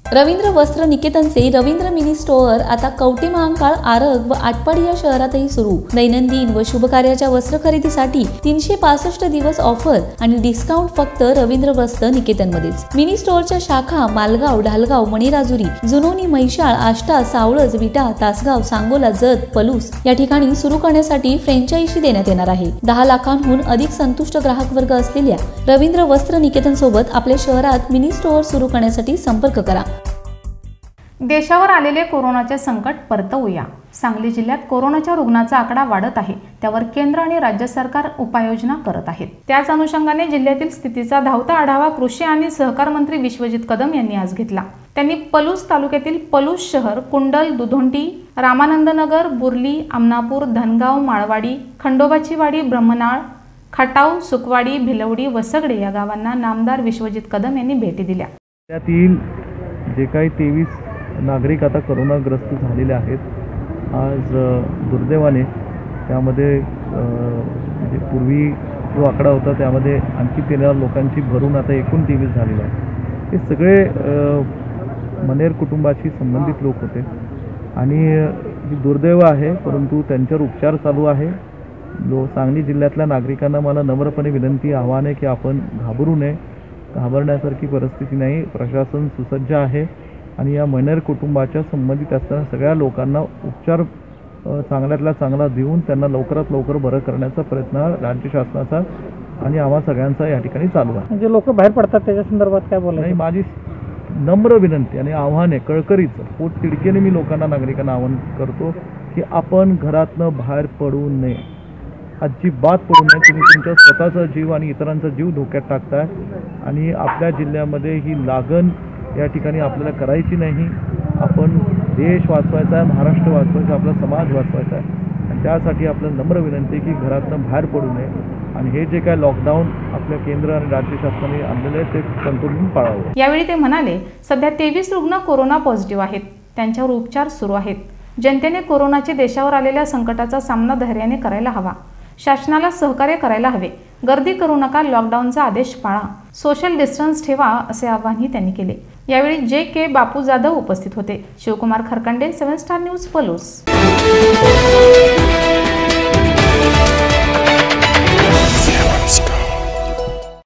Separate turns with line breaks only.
रवींद्र वस्त्र निकेतनचे Ravindra mini store आता कवठे महांकाळ, आरग व आटपाडी या शहरातही सुरू। दैनंदिन व शुभ कार्याच्या वस्त्र खरेदीसाठी 365 दिवस ऑफर आणि डिस्काउंट फक्त रवींद्र वस्त्र निकेतनमध्येच। मिनी स्टोअरच्या शाखा मालगाव, ढालगाव, मणिराजुरी, जुनोनी, म्हैसाळ, आष्टा, सावळज, विटा, तासगाव, सांगोला, जत, पलूस या ठिकाणी सुरू करण्यासाठी फ्रँचायझी देण्यात येणार आहे। 10 लाखांहून अधिक संतुष्ट ग्राहक वर्ग असलेल्या रवींद्र वस्त्र निकेतन सोबत आपल्या शहरात मिनी स्टोअर सुरू करण्यासाठी संपर्क करा।
देशावर आलेले कोरोनाचे संकट परतवूया। सांगली जिल्ह्यात कोरोनाच्या रुग्णांचा आकडा वाढत आहे, त्यावर केंद्र आणि राज्य सरकार उपाययोजना करत आहेत। त्याच अनुषंगाने जिल्ह्यातील स्थितीचा धावता आढावा कृषी आणि सहकार मंत्री विश्वजित कदम यांनी आज घेतला। त्यांनी पलूस तालुक्यातील पलूस शहर, कुंडल, दुधोंडी, रामानंदनगर, बुर्ली, आमनापूर, धनगाव, माळवाडी, खंडोबाची वाडी, ब्रह्मनाळ, खटाव, सुकवाडी, भिलवडी, वसगडे या गावांना नामदार विश्वजित कदम यांनी भेटी दिल्या।
त्यातील जे काही 23 नागरिक आता कोरोनाग्रस्त झालेले आहेत, आज दुर्दैवाने त्यामध्ये म्हणजे पूर्वी जो आकडा होता त्यामध्ये आणखी 13 लोकांची भरून आता एकूण 23 झालेले आहे। हे सगळे मनेर कुटुंबाशी संबंधित लोक होते आणि ही दुर्दैव आहे, परंतु त्यांच्यावर उपचार चालू आहे। सांगली जिल्ह्यातल्या नागरिकांना मला नम्रपणे विनंती, आव्हान आहे की आपण घाबरू नये। घाबरण्यासारखी परिस्थिती नाही, प्रशासन सुसज्ज आहे आणि या मनेर कुटुंबाच्या संबंधित असणाऱ्या सगळ्या लोकांना उपचार चांगल्यातला चांगला देऊन त्यांना लवकरात लवकर बरं करण्याचा प्रयत्न राज्य शासनाचा आणि आम्हा सगळ्यांचा या ठिकाणी चालू आहे।
जे लोक बाहेर पडतात त्याच्या संदर्भात काय बोलायचं?
नाही, माझी नम्र विनंती आणि आव्हान आहे, कळकळीचं पोट तिडकेने मी लोकांना, नागरिकांना आवाहन करतो की आपण घरातनं बाहेर पडू नये, अजिबात पडू नये। तुम्ही तुमच्या स्वतःचा जीव आणि इतरांचा जीव धोक्यात टाकताय आणि आपल्या जिल्ह्यामध्ये ही लागण या ठिकाणी आपल्याला करायची नाही। आपण देश वाचवायचा आहे, महाराष्ट्र वाचवायचा, आपला समाज वाचवायचा आहे आणि त्यासाठी आपल्याला नम्र विनंती की घरातनं बाहेर पडू नये आणि हे जे काय लॉकडाऊन आपल्या केंद्र आणि राज्य शासनाने आणलेले आहे ते संतुलन पाळावं।
यावेळी ते म्हणाले, सध्या 23 रुग्ण कोरोना पॉझिटिव्ह आहेत, त्यांच्यावर उपचार सुरू आहेत। जनतेने कोरोनाच्या देशावर आलेल्या संकटाचा सामना धैर्याने करायला हवा, शासनाला सहकार्य करायला हवे, गर्दी करू नका, लॉकडाऊनचा आदेश पाळा, सोशल डिस्टन्स ठेवा असे आवाहनही त्यांनी केले। यावेळी जे.के. बापू जाधव उपस्थित होते। Shivkumar Kharkande, 7 star news, Palus.